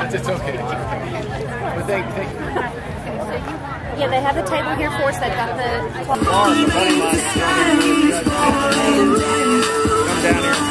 It's okay. But thank you. Yeah, they have the table here for us. They've got the... Come down here.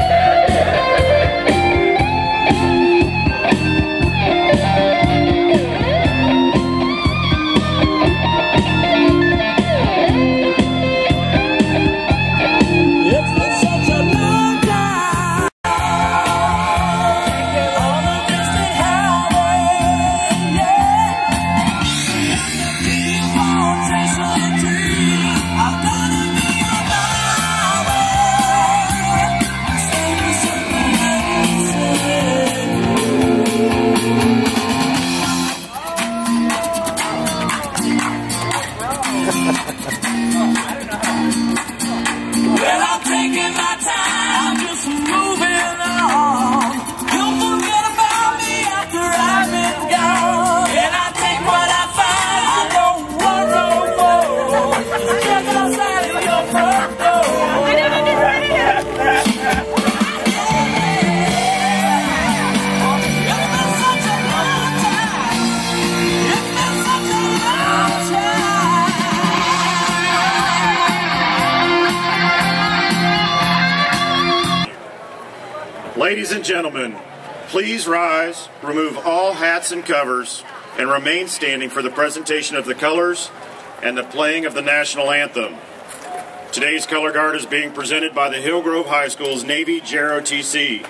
Ladies and gentlemen, please rise, remove all hats and covers, and remain standing for the presentation of the colors and the playing of the national anthem. Today's color guard is being presented by the Hillgrove High School's Navy JROTC.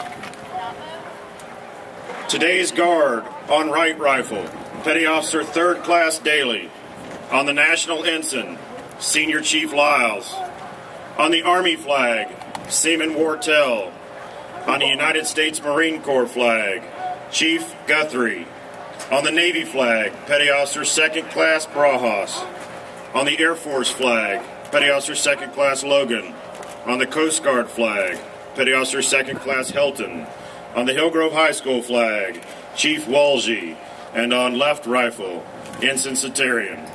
Today's guard on right rifle, Petty Officer 3rd Class Daly. On the National Ensign, Senior Chief Lyles. On the Army flag, Seaman Wartell. On the United States Marine Corps flag, Chief Guthrie. On the Navy flag, Petty Officer 2nd Class Brahas. On the Air Force flag, Petty Officer 2nd Class Logan. On the Coast Guard flag, Petty Officer 2nd Class Helton. On the Hillgrove High School flag, Chief Walsey. And on left rifle, Ensign Satarian.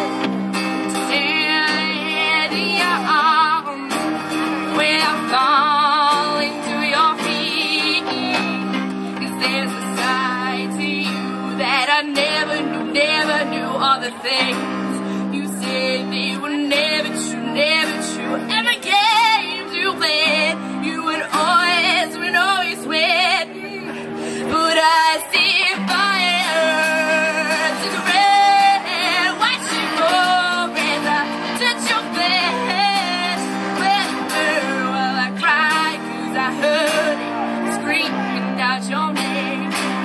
Gone. the things you said they were never true, never true. And the games you played, you would always win. But I see fire to the red, watch you go, brother, touch your flesh. Well, girl, while I cry, 'cause I heard it screaming out your name.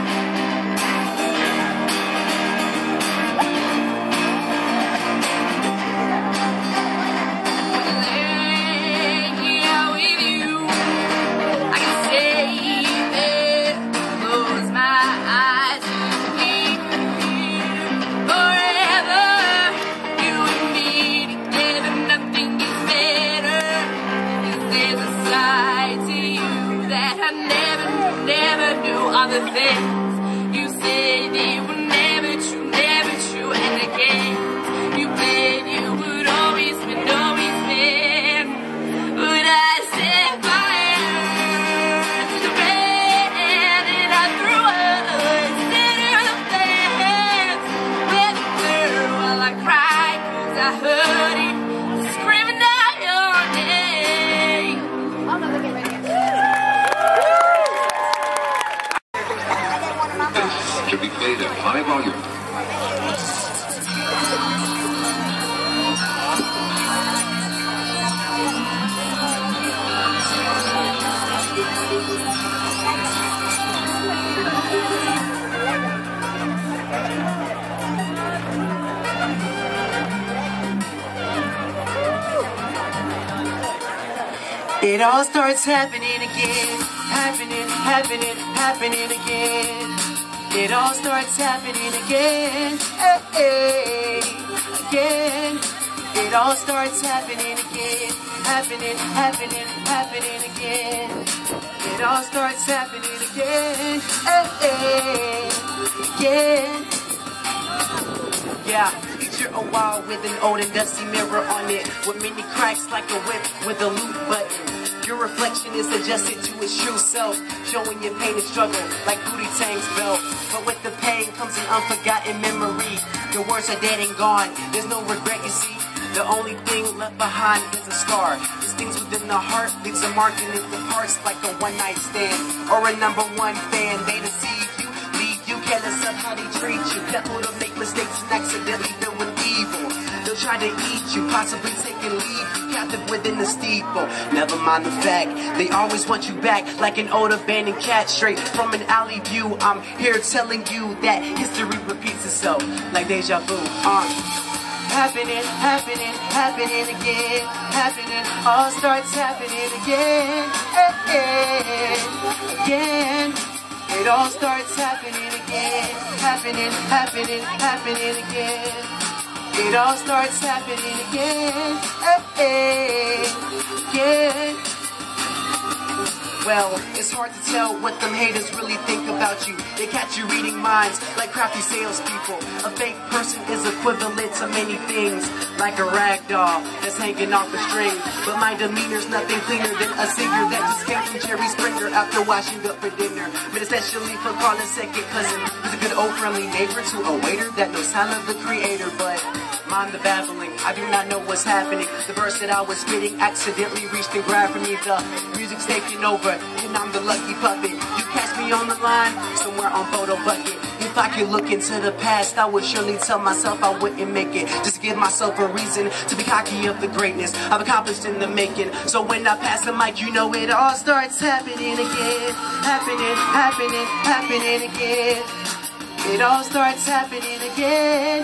The things you said they were never true, never true. And the games you played, you would always win, always win. But I set fire to the red, and I threw a center of the fence with a girl while I cried, 'cause I heard it screaming out your name. Oh no, look at right here. To be played at high volume. It all starts happening again, happening again. It all starts happening again, again. It all starts happening again, happening again. It all starts happening again, again. Yeah, picture a wall with an old and dusty mirror on it, with many cracks like a whip with a loop button. Your reflection is adjusted to its true self, showing your pain and struggle like Booty Tang's belt. But with the pain comes an unforgotten memory. Your words are dead and gone, there's no regret, you see. The only thing left behind is a scar. The stings within the heart leaves a mark and it departs like a one-night stand or a #1 fan. They deceive you, leave you careless of how they treat you. Careful to make mistakes and accidentally fill with evil. They'll try to eat you, possibly take and leave you captive within the steeple. Never mind the fact, they always want you back like an old abandoned cat straight from an alley view. I'm here telling you that history repeats itself like deja vu. Happening again, all starts happening again, again. It all starts happening again, happening again. It all starts happening again, again. Well, it's hard to tell what them haters really think about you. They catch you reading minds like crafty salespeople. A fake person is equivalent to many things, like a rag doll that's hanging off a string. But my demeanor's nothing cleaner than a singer that just came from Jerry Springer after washing up for dinner. But especially for calling second cousin, who's a good old friendly neighbor to a waiter that knows how of the creator. But mind the babbling, I do not know what's happening. The verse that I was spitting accidentally reached and grabbed from me. The music's taking over, and I'm the lucky puppet. You catch me on the line, somewhere on Photo Bucket. If I could look into the past, I would surely tell myself I wouldn't make it. Just give myself a reason to be cocky of the greatness I've accomplished in the making. So when I pass the mic, you know it all starts happening again. Happening again. It all starts happening again,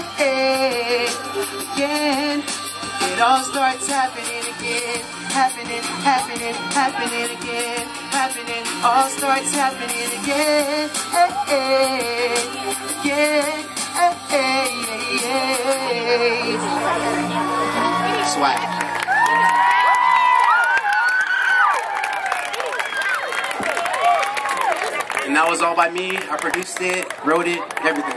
again. It all starts happening again, happening again, all starts happening again, again. Swag. And that was all by me. I produced it, wrote it, everything.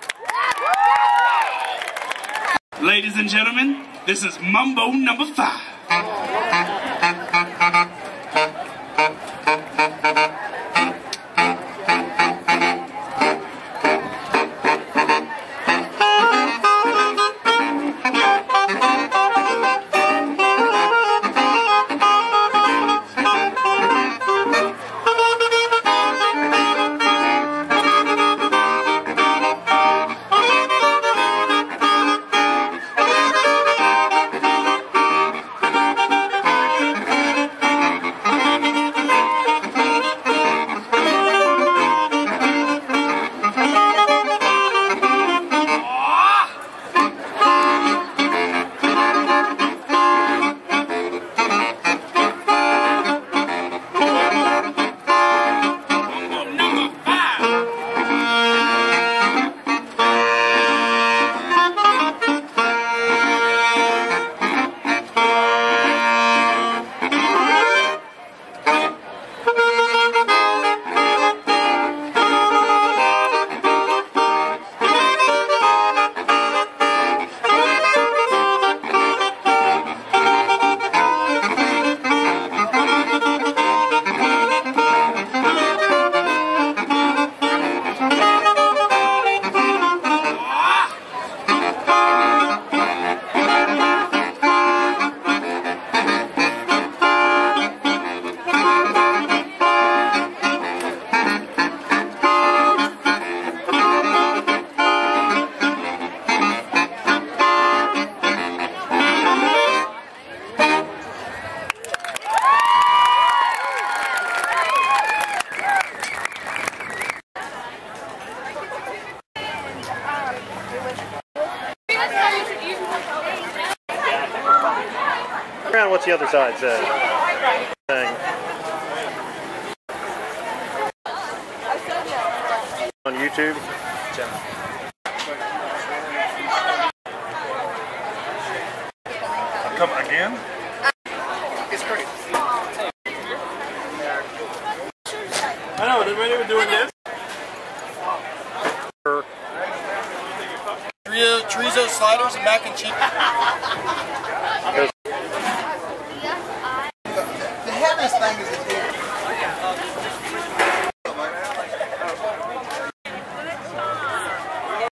Ladies and gentlemen, this is Mambo number 5. What's the other side say? Thing. On YouTube. Come again? It's great. I know, did we doing this? Chorizo sliders and mac and cheese.